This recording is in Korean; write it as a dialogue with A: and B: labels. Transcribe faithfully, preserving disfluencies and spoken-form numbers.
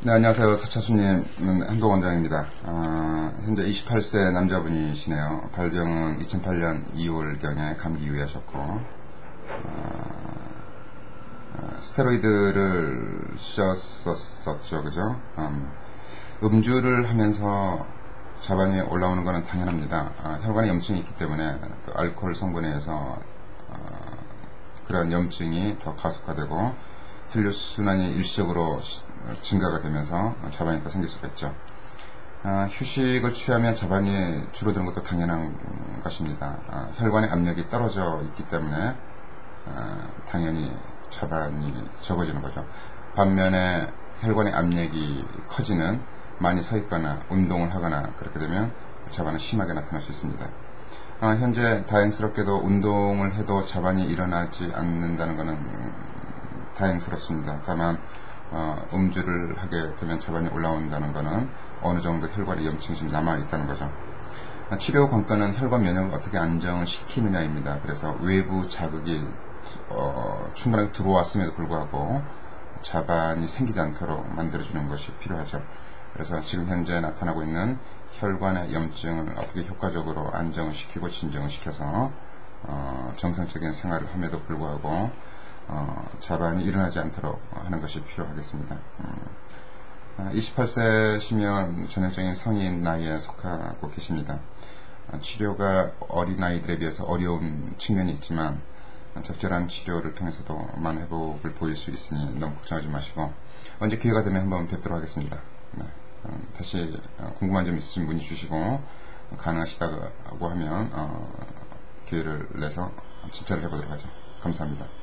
A: 네, 안녕하세요. 서차수님, 한동원장입니다. 어, 현재 이십팔 세 남자분이시네요. 발병은 이천팔 년 이월경에 감기 유의하셨고, 어, 어, 스테로이드를 쓰셨었죠, 그죠? 음, 음주를 하면서 자반이 올라오는 것은 당연합니다. 어, 혈관에 염증이 있기 때문에 또 알코올 성분에 의해서 어, 그런 염증이 더 가속화되고 혈류순환이 일시적으로 증가가 되면서 자반이 더 생길 수가 있죠. 아, 휴식을 취하면 자반이 줄어드는 것도 당연한 것입니다. 아, 혈관의 압력이 떨어져 있기 때문에 아, 당연히 자반이 적어지는 거죠. 반면에 혈관의 압력이 커지는, 많이 서 있거나 운동을 하거나 그렇게 되면 자반은 심하게 나타날 수 있습니다. 아, 현재 다행스럽게도 운동을 해도 자반이 일어나지 않는다는 것은 다행스럽습니다. 다만 어, 음주를 하게 되면 자반이 올라온다는 것은 어느 정도 혈관에 염증이 좀 남아있다는 거죠. 치료 관건은 혈관 면역을 어떻게 안정시키느냐입니다. 그래서 외부 자극이 어, 충분하게 들어왔음에도 불구하고 자반이 생기지 않도록 만들어주는 것이 필요하죠. 그래서 지금 현재 나타나고 있는 혈관의 염증을 어떻게 효과적으로 안정을 시키고 진정을 시켜서 어, 정상적인 생활을 함에도 불구하고 어, 자반이 일어나지 않도록 하는 것이 필요하겠습니다. 음, 이십팔 세시면 전형적인 성인 나이에 속하고 계십니다. 어, 치료가 어린 아이들에 비해서 어려운 측면이 있지만 적절한 치료를 통해서도 많은 회복을 보일 수 있으니 너무 걱정하지 마시고 언제 기회가 되면 한번 뵙도록 하겠습니다. 네, 음, 다시 어, 궁금한 점 있으신 문의 주시고 가능하시다고 하면 어, 기회를 내서 진찰을 해보도록 하죠. 감사합니다.